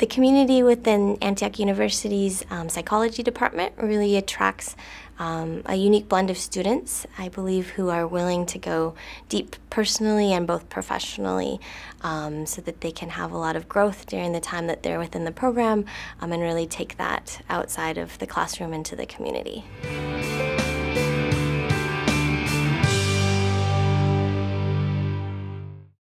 The community within Antioch University's psychology department really attracts a unique blend of students, I believe, who are willing to go deep personally and both professionally so that they can have a lot of growth during the time that they're within the program and really take that outside of the classroom into the community.